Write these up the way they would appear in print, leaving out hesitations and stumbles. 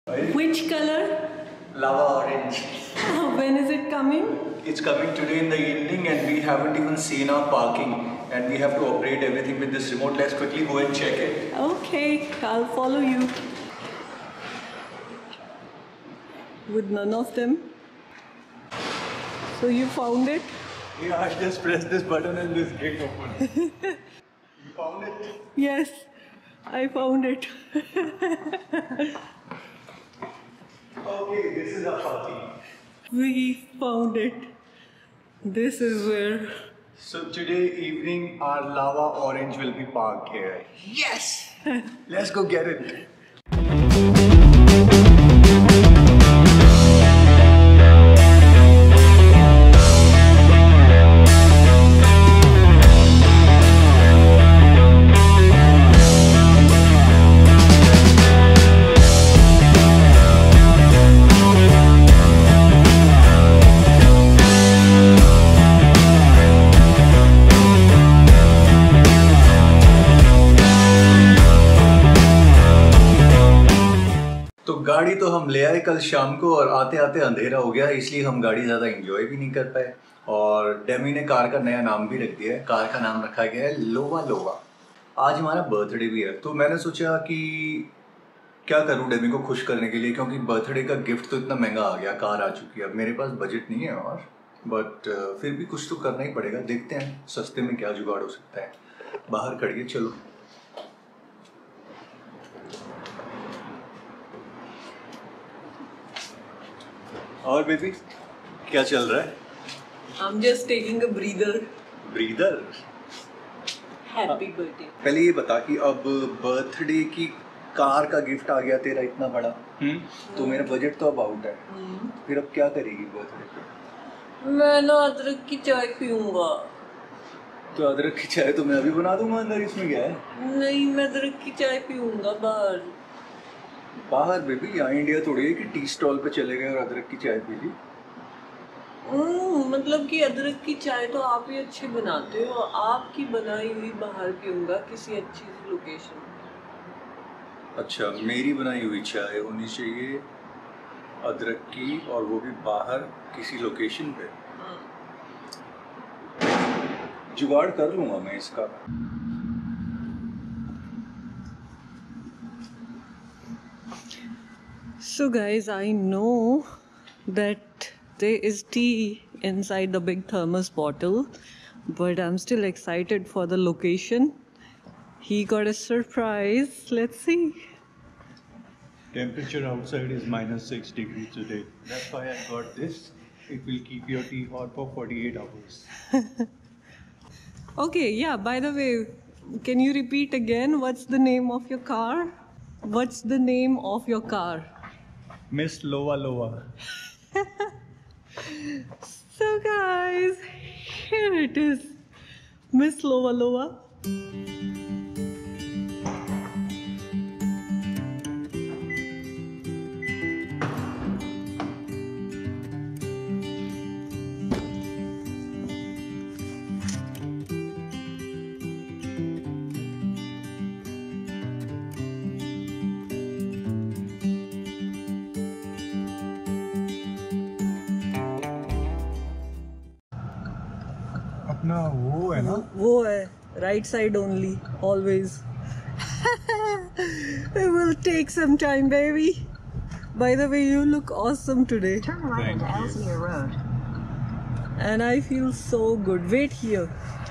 Which color? Lava orange. When is it coming? It's coming today in the evening and we haven't even seen our parking and we have to operate everything with this remote. Let's quickly go and check it. Okay, I'll follow you. With none of them. So you found it? Yeah, I just pressed this button and this gate opened. You found it? Yes, I found it. Okay, this is our parking. We found it. This is where. So today evening our lava orange will be parked here. Yes! Let's go get it. तो गाड़ी तो हम ले आए कल शाम को और आते आते अंधेरा हो गया, इसलिए हम गाड़ी ज़्यादा एंजॉय भी नहीं कर पाए। और डेमी ने कार का नया नाम भी रख दिया है, कार का नाम रखा गया है लोवा लोवा। आज हमारा बर्थडे भी है तो मैंने सोचा कि क्या करूं डेमी को खुश करने के लिए, क्योंकि बर्थडे का गिफ्ट तो इतना महंगा आ गया, कार आ चुकी है, अब मेरे पास बजट नहीं है और बट फिर भी कुछ तो करना ही पड़ेगा। देखते हैं सस्ते में क्या जुगाड़ हो सकता है। बाहर खड़िए, चलो। और बेबी क्या चल रहा है? I'm just taking a breather. Breather. Happy birthday. पहले ये बता कि अब बर्थडे की कार का गिफ्ट आ गया तेरा इतना बड़ा, तो मेरा बजट तो अब आउट है। फिर अब क्या करेगी बर्थडे पे? मैं ना अदरक की चाय पीऊंगा। तो अदरक की चाय तो मैं अभी बना दूंगा अंदर, इसमें क्या है? नहीं, मैं अदरक की चाय पीऊंगा बाहर। बाहर बेबी, यहाँ इंडिया थोड़ी है कि टी स्टॉल पे चले गए और अदरक की चाय पी ली। मतलब कि अदरक की चाय तो आप ही अच्छी बनाते हो, आपकी बनाई हुई बाहर पीऊंगा किसी अच्छी सी लोकेशन। अच्छा, मेरी बनाई हुई चाय होनी चाहिए अदरक की, और वो भी बाहर किसी लोकेशन पे। जुगाड़ कर लूंगा मैं इसका। So guys, I know that there is tea inside the big thermos bottle, but I'm still excited for the location. He got a surprise. Let's see. Temperature outside is -6 degrees today. That's why I got this. It will keep your tea hot for 48 hours. Okay, yeah, by the way, can you repeat again? What's the name of your car? What's the name of your car? Miss Lowa Lowa. So guys, here it is. Miss Lowa Lowa. अपना वो है ना, वो है right side only, always. It will take some time, baby. By the way, you look awesome today. Turn right into Ellesmere Road. And I feel so good. Wait here.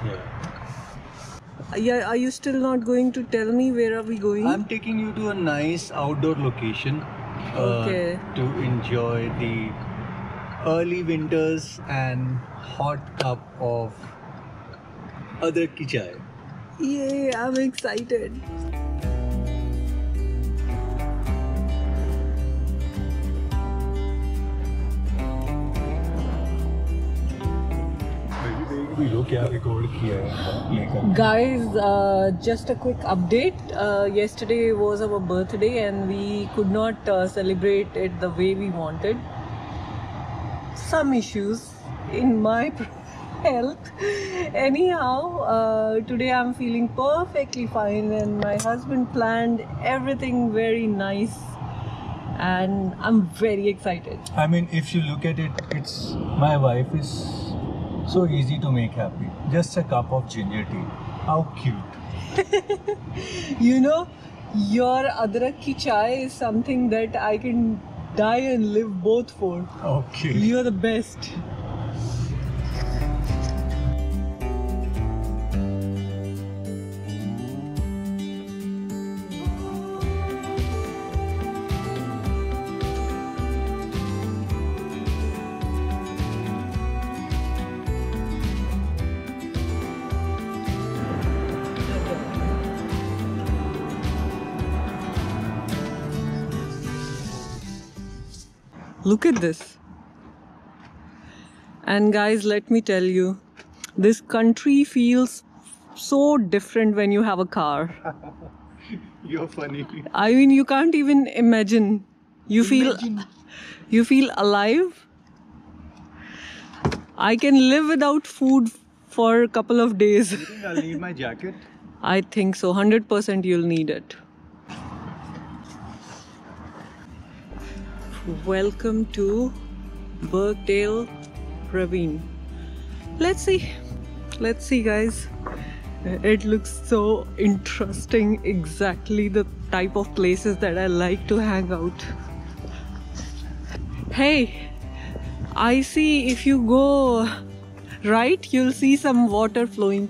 Yeah, are you still not going to tell me where are we going? I'm taking you to a nice outdoor location Okay. to enjoy the early winters and hot cup of अदरक की चाय। Yay, I'm excited. क्या record किया है? Guys, just a quick update. Yesterday was our birthday and we could not celebrate it the way we wanted. Some issues in my health. Anyhow, today I'm feeling perfectly fine and my husband planned everything very nice and I'm very excited. I mean, if you look at it, it's my wife is so easy to make happy. Just a cup of ginger tea. How cute. You know, your adrak ki chai is something that I can die and live both for. Okay. You're the best. Look at this. And guys, let me tell you, this country feels so different when you have a car. You're funny. I mean, you can't even imagine. You feel alive. I can live without food for a couple of days. You think I'll need my jacket? I think so. 100% you'll need it. Welcome to Birkdale Ravine. Let's see guys. It looks so interesting. Exactly the type of places that I like to hang out. Hey, I see if you go right, you'll see some water flowing.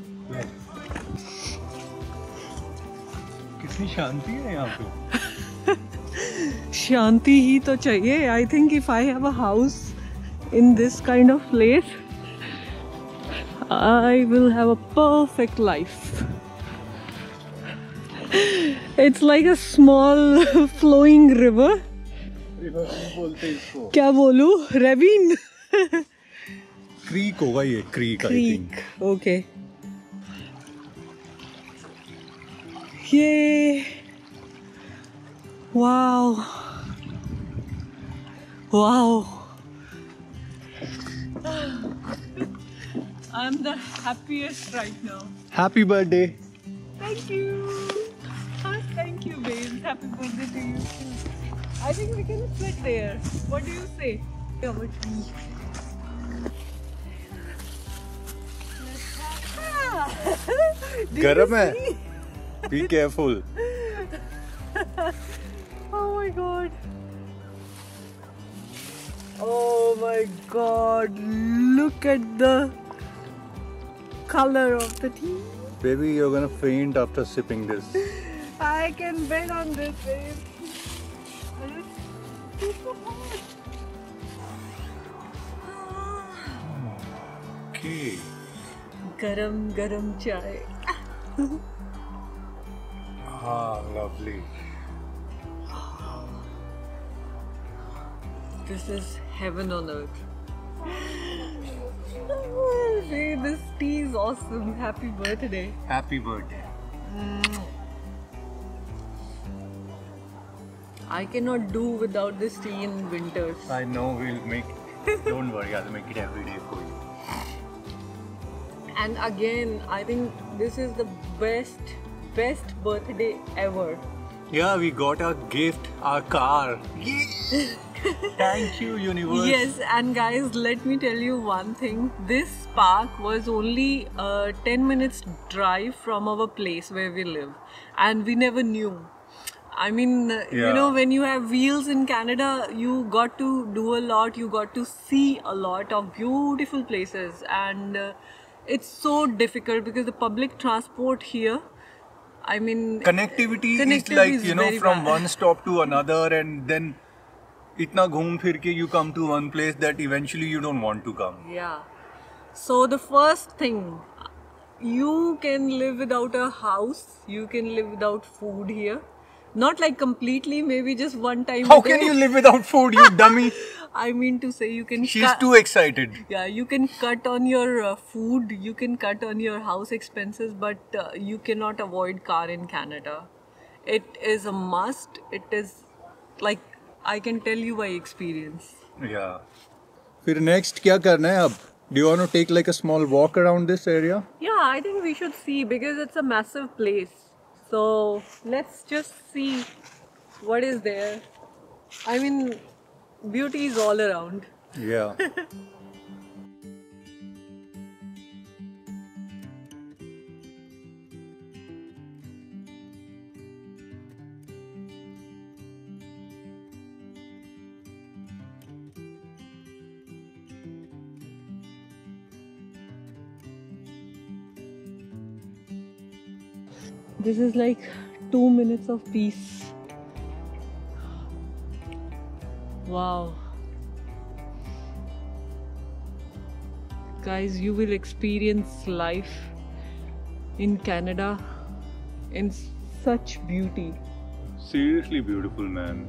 कितनी शांति है यहाँ पे. Shanti ही तो चाहिए. I think if I have a house in this kind of place, I will have a perfect life. It's like a small flowing river. क्या बोलूं? Ravine. Creek होगा ये. Creek. I think. Okay. Yay! Wow. I'm the happiest right now. Happy birthday. Thank you. Thank you, babe. Happy birthday to you too. I think we can sit there. What do you say? Over tea. गरम है. Be careful. Oh my god. Oh my god. Look at the color of the tea. Baby, you're gonna faint after sipping this. I can bet on this, babe. It's super hot. Okay. Garam chai. Ah, lovely. This is heaven on earth. Hey, this tea is awesome. Happy birthday. Happy birthday. I cannot do without this tea in winters. I know we'll make. Don't worry, I'll make it every day for you. And again, I think this is the best birthday ever. Yeah, we got our gift, our car. Thank you, universe. Yes, and guys, let me tell you one thing. This park was only a 10 minutes drive from our place where we live, and we never knew. I mean, you know, when you have wheels in Canada, you got to do a lot, you got to see a lot of beautiful places, and it's so difficult because the public transport here, I mean, connectivity is connectivity like, is you know, very from bad. one stop to another, and then itna ghoom phir ke you come to one place that eventually you don't want to come. Yeah. So the first thing, you can live without a house, you can live without food here. Not like completely, maybe just one time How a day. can you live without food, you dummy? I mean to say, you can She's too excited. Yeah, you can cut on your food, you can cut on your house expenses, but you cannot avoid car in Canada. It is a must. It is like, I can tell you by experience. Yeah. Fir next kya karna hai ab? Do you want to take like a small walk around this area? Yeah, I think we should see because it's a massive place. So let's just see what is there. I mean, beauty is all around. Yeah. This is like 2 minutes of peace. Wow. Guys, you will experience life in Canada in such beauty. Seriously beautiful, man.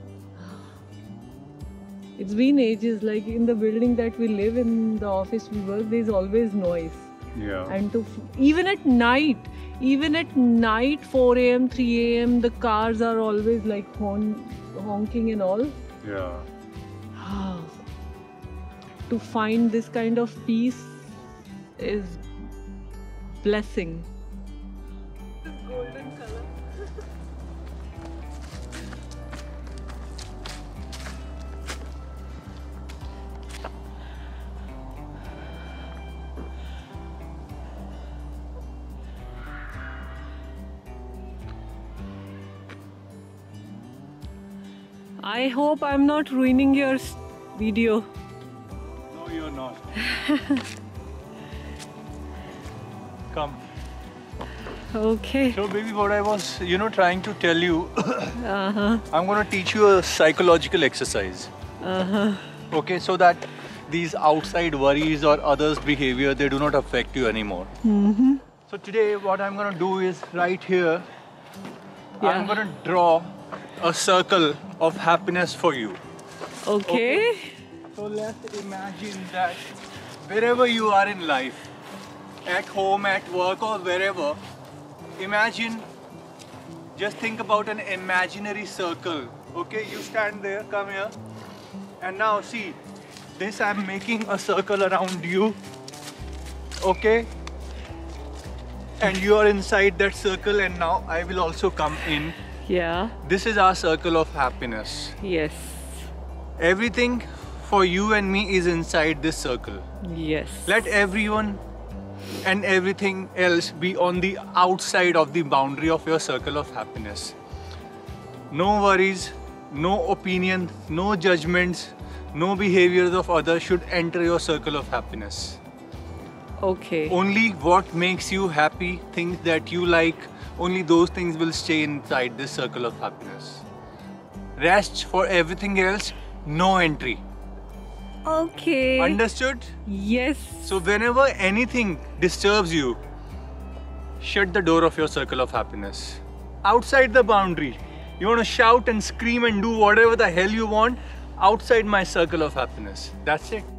It's been ages, like in the building that we live in, the office we work, there's always noise. Yeah. And even at night, 4 a.m., 3 a.m., the cars are always like honking and all. Yeah. To find this kind of peace is blessing. This golden color. I hope I'm not ruining your video. No, you're not. Come. Okay. So baby, what I was, trying to tell you, I'm gonna teach you a psychological exercise. Okay, so that these outside worries or others' behavior, they do not affect you anymore. So today what I'm gonna do is right here, I'm gonna draw a circle of happiness for you. Okay. So let's imagine that wherever you are in life, at home, at work or wherever, imagine, just think about an imaginary circle. Okay, you stand there, come here. And now see, this I'm making a circle around you. Okay? And you are inside that circle and now I will also come in. Yeah. This is our circle of happiness. Yes. Everything for you and me is inside this circle. Yes. Let everyone and everything else be on the outside of the boundary of your circle of happiness. No worries, no opinion, no judgments, no behaviors of others should enter your circle of happiness. Okay. Only what makes you happy, things that you like, only those things will stay inside this circle of happiness. Rest, for everything else, no entry. Okay. Understood? Yes. So whenever anything disturbs you, shut the door of your circle of happiness. Outside the boundary, you want to shout and scream and do whatever the hell you want outside my circle of happiness. That's it.